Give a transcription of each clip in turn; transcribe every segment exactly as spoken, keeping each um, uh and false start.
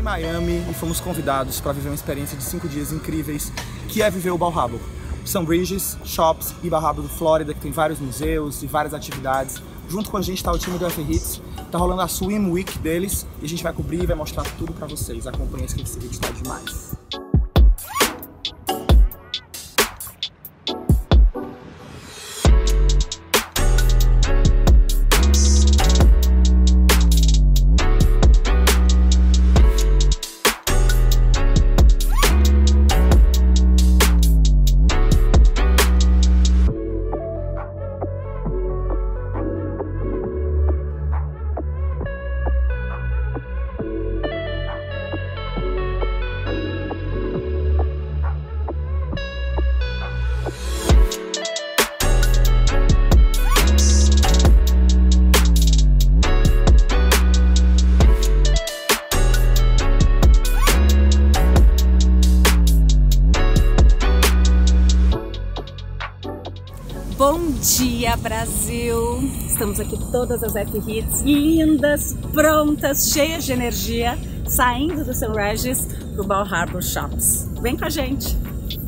Miami e fomos convidados para viver uma experiência de cinco dias incríveis, que é viver o Bal Harbour. São Bridges, Shops e Bal Harbour do Flórida, que tem vários museus e várias atividades. Junto com a gente está o time do F Hits, tá rolando a Swim Week deles e a gente vai cobrir e vai mostrar tudo para vocês. Acompanhem esse vídeo, está demais. Bom dia, Brasil! Estamos aqui todas as F Hits, lindas, prontas, cheias de energia, saindo do São Regis para o Bal Harbour Shops. Vem com a gente!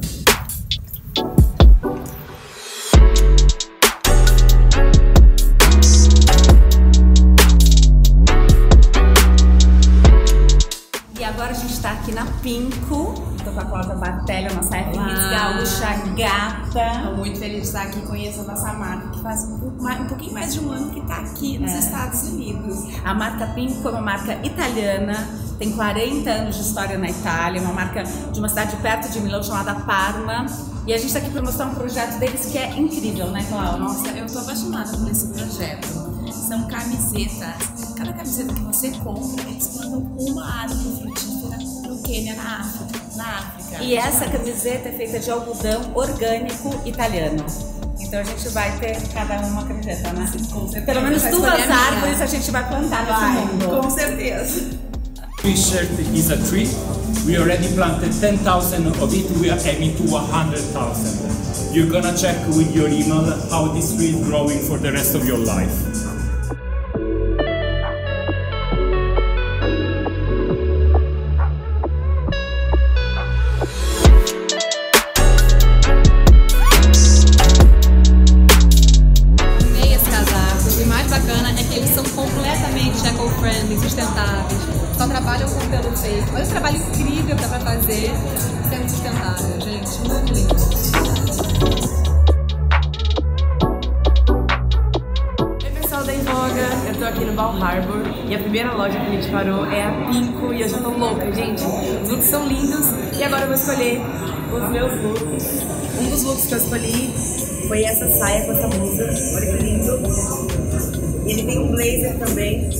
E agora a gente está aqui na Pinko. Estou com a Cláudia Bartelli, nossa F Hits gaúcha gata. Estou muito feliz de estar aqui conhecendo essa marca que faz um, um pouquinho mais de um ano que está aqui nos é. Estados Unidos. A marca Pinko é uma marca italiana, tem quarenta anos de história na Itália, uma marca de uma cidade perto de Milão chamada Parma. E a gente está aqui para mostrar um projeto deles que é incrível, né, Cláudia? Nossa, eu estou apaixonada por esse projeto. São camisetas. Cada camiseta que você compra, eles plantam uma árvore frutífera no Quênia, na África. Na África. E essa camiseta é feita de algodão orgânico italiano. Então a gente vai ter cada uma camiseta, né? Com certeza. Pelo menos duas árvores a gente vai plantar vai, nesse mundo. Com certeza. This shirt is a tree. We already planted ten thousand of it. We are aiming to one hundred thousand. You're gonna check with your email how this tree is growing for the rest of your life. Sustentáveis, só trabalham com pelo fake. Olha o trabalho incrível que dá pra fazer sendo sustentável, gente, muito lindo. Oi pessoal da Invoga, eu tô aqui no Bal Harbour e a primeira loja que a gente parou é a Pinko e eu já tô louca, gente. Os looks são lindos e agora eu vou escolher os meus looks. Um dos looks que eu escolhi foi essa saia com essa blusa, olha que lindo. E ele tem um blazer também.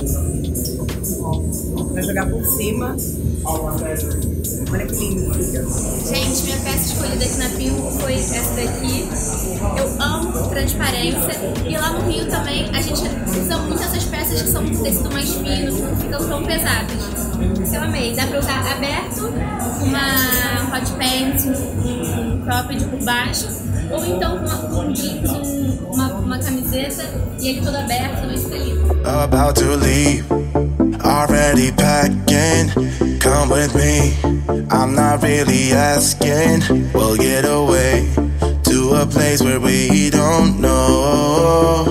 Vai jogar por cima. Olha que lindo fica. Gente, minha peça escolhida aqui na Pinko foi essa daqui. Eu amo transparência. E lá no Rio também a gente usa muito essas peças que são de tecido mais fino, não ficam tão pesadas. Eu amei. Dá pra usar aberto, uma hot pants, um, um cropped por baixo, ou então com, uma, com um jeans, um, uma, uma camiseta e ele todo aberto, também fica lindo. About to leave, already packing, come with me, I'm not really asking, we'll get away to a place where we don't know,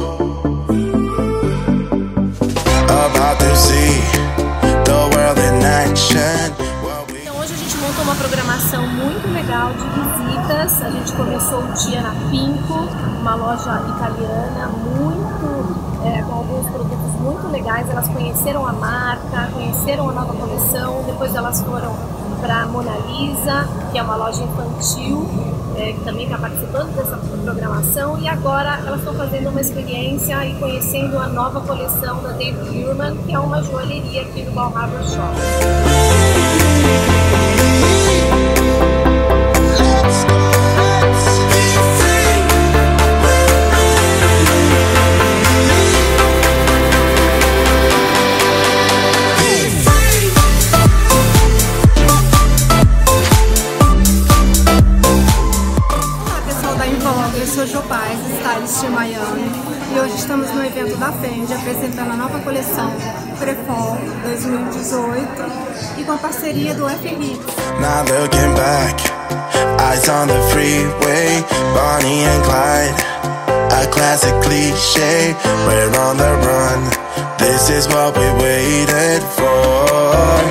about to see the world in action. Então hoje a gente montou uma programação muito legal de visitas. A gente começou o dia na Pinko, uma loja italiana muito É, com alguns produtos muito legais. Elas conheceram a marca, conheceram a nova coleção, depois elas foram para Mona Lisa, que é uma loja infantil, é, que também está participando dessa programação, e agora elas estão fazendo uma experiência e conhecendo a nova coleção da David Yurman, que é uma joalheria aqui no Bal Harbour Shop. Eu sou Jo Paz, stylist de Miami, e hoje estamos no evento da F E Verde apresentando a nova coleção Pre-Fall dois mil e dezoito e com a parceria do F Hits. Not looking back, eyes on the freeway, Bonnie and Clyde, a classic cliche, we're on the run, this is what we waited for.